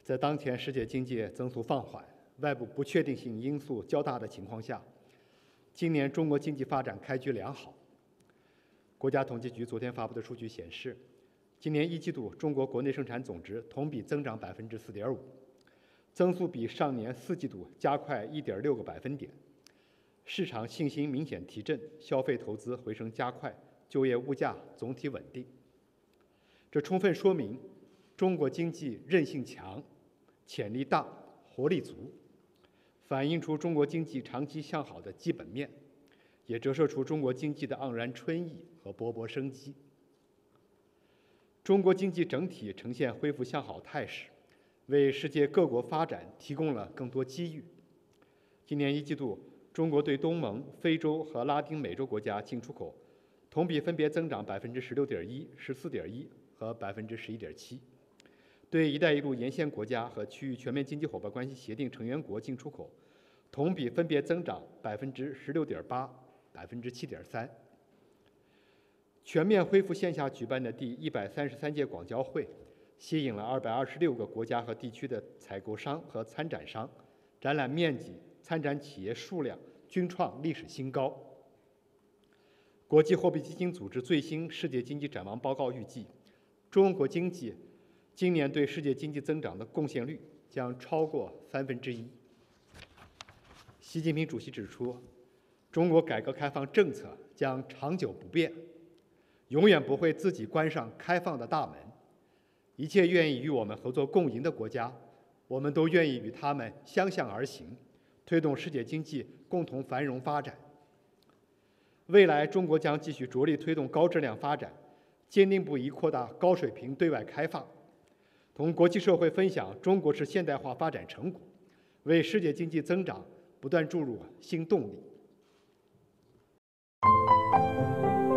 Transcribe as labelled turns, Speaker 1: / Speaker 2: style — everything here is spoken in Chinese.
Speaker 1: 在当前世界经济增速放缓、外部不确定性因素较大的情况下，今年中国经济发展开局良好。国家统计局昨天发布的数据显示，今年一季度中国国内生产总值同比增长4.5%，增速比上年4季度加快1.6个百分点，市场信心明显提振，消费投资回升加快，就业物价总体稳定。这充分说明中国经济韧性强、潜力大、活力足，反映出中国经济长期向好的基本面，也折射出中国经济的盎然春意和勃勃生机。中国经济整体呈现恢复向好态势，为世界各国发展提供了更多机遇。今年一季度，中国对东盟、非洲和拉丁美洲国家进出口同比分别增长16.1%、14.1%和11.7%。对“一带一路”沿线国家和区域全面经济伙伴关系协定成员国进出口同比分别增长16.8%、7.3%。全面恢复线下举办的第133届广交会，吸引了226个国家和地区的采购商和参展商，展览面积、参展企业数量均创历史新高。国际货币基金组织最新世界经济展望报告预计，中国经济今年对世界经济增长的贡献率将超过1/3。习近平主席指出，中国改革开放政策将长久不变，永远不会自己关上开放的大门。一切愿意与我们合作共赢的国家，我们都愿意与他们相向而行，推动世界经济共同繁荣发展。未来，中国将继续着力推动高质量发展，坚定不移扩大高水平对外开放，同国际社会分享中国式现代化发展成果，为世界经济增长不断注入新动力。